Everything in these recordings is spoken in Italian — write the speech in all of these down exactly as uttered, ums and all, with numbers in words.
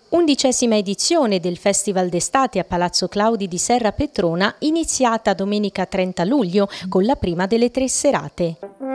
Undicesima edizione del Festival d'estate a Palazzo Claudi di Serra Petrona, iniziata domenica trenta luglio con la prima delle tre serate.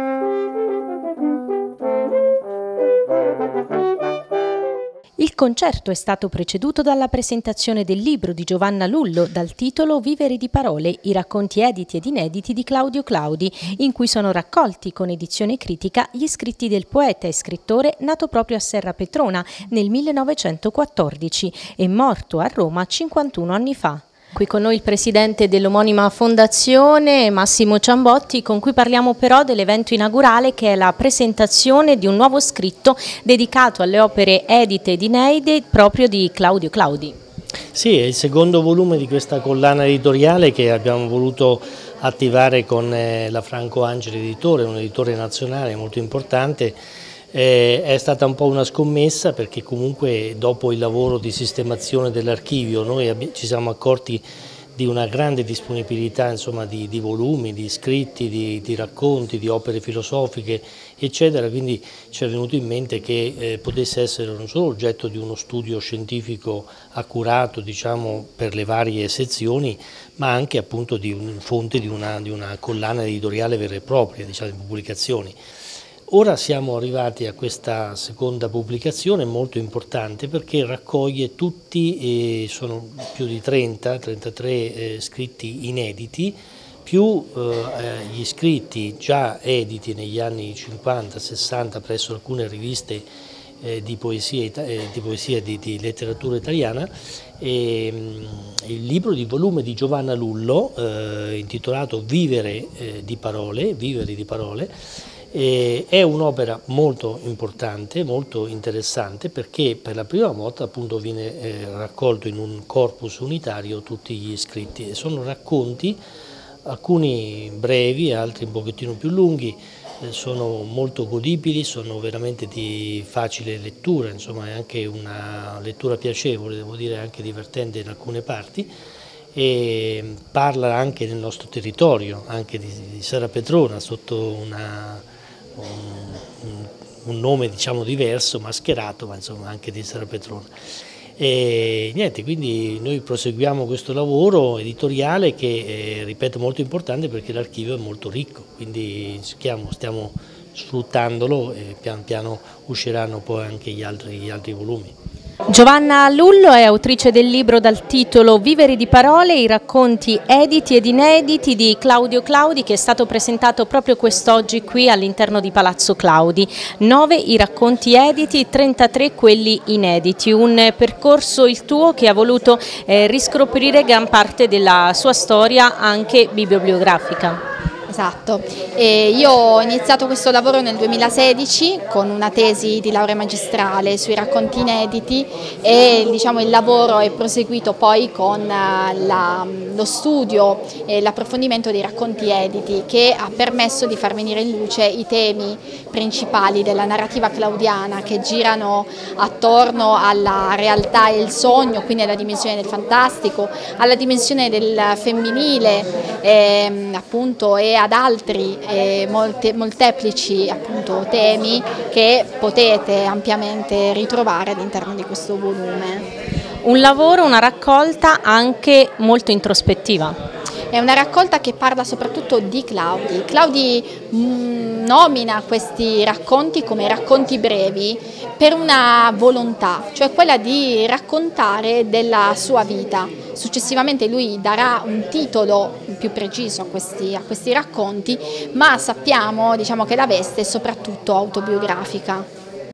Il concerto è stato preceduto dalla presentazione del libro di Giovanna Lullo dal titolo Vivere di parole, i racconti editi ed inediti di Claudio Claudi, in cui sono raccolti con edizione critica gli scritti del poeta e scrittore nato proprio a Serra Petrona nel millenovecentoquattordici e morto a Roma cinquantuno anni fa. Qui con noi il presidente dell'omonima fondazione, Massimo Ciambotti, con cui parliamo però dell'evento inaugurale che è la presentazione di un nuovo scritto dedicato alle opere edite ed inedite proprio di Claudio Claudi. Sì, è il secondo volume di questa collana editoriale che abbiamo voluto attivare con la Franco Angeli Editore, un editore nazionale molto importante. Eh, è stata un po' una scommessa perché comunque dopo il lavoro di sistemazione dell'archivio noi ci siamo accorti di una grande disponibilità, insomma, di, di volumi, di scritti, di, di racconti, di opere filosofiche eccetera, quindi ci è venuto in mente che eh, potesse essere non solo oggetto di uno studio scientifico accurato, diciamo, per le varie sezioni, ma anche appunto di un, fonte di una, di una collana editoriale vera e propria, diciamo, di pubblicazioni. Ora siamo arrivati a questa seconda pubblicazione molto importante perché raccoglie tutti, eh, sono più di trenta, trentatré eh, scritti inediti, più eh, gli scritti già editi negli anni cinquanta sessanta presso alcune riviste eh, di poesia, eh, di, poesia di, di letteratura italiana, e, mh, il libro di volume di Giovanna Lullo eh, intitolato Vivere eh, di parole, Vivere di parole. E è un'opera molto importante, molto interessante perché per la prima volta appunto viene eh, raccolto in un corpus unitario tutti gli scritti e sono racconti, alcuni brevi, altri un pochettino più lunghi, eh, sono molto godibili, sono veramente di facile lettura, insomma è anche una lettura piacevole, devo dire anche divertente in alcune parti, e parla anche del nostro territorio, anche di, di Serra Petrona sotto una Un, un nome diciamo diverso, mascherato, ma insomma anche di Serra Petrona. E niente, quindi noi proseguiamo questo lavoro editoriale che, eh, ripeto, è molto importante perché l'archivio è molto ricco, quindi stiamo, stiamo sfruttandolo e pian piano usciranno poi anche gli altri, gli altri volumi. Giovanna Lullo è autrice del libro dal titolo Vivere di parole, i racconti editi ed inediti di Claudio Claudi, che è stato presentato proprio quest'oggi qui all'interno di Palazzo Claudi. nove i racconti editi, trentatré quelli inediti, un percorso il tuo che ha voluto eh, riscoprire gran parte della sua storia anche bibliografica. Esatto, e io ho iniziato questo lavoro nel duemilasedici con una tesi di laurea magistrale sui racconti inediti e diciamo, il lavoro è proseguito poi con la, lo studio e l'approfondimento dei racconti editi che ha permesso di far venire in luce i temi principali della narrativa claudiana che girano attorno alla realtà e il sogno, quindi alla dimensione del fantastico, alla dimensione del femminile eh, appunto e ad altri eh, molte, molteplici appunto, temi che potete ampiamente ritrovare all'interno di questo volume. Un lavoro, una raccolta anche molto introspettiva. È una raccolta che parla soprattutto di Claudi. Claudi mh, nomina questi racconti come racconti brevi per una volontà, cioè quella di raccontare della sua vita. Successivamente lui darà un titolo più preciso a questi, a questi racconti, ma sappiamo diciamo, che la veste è soprattutto autobiografica.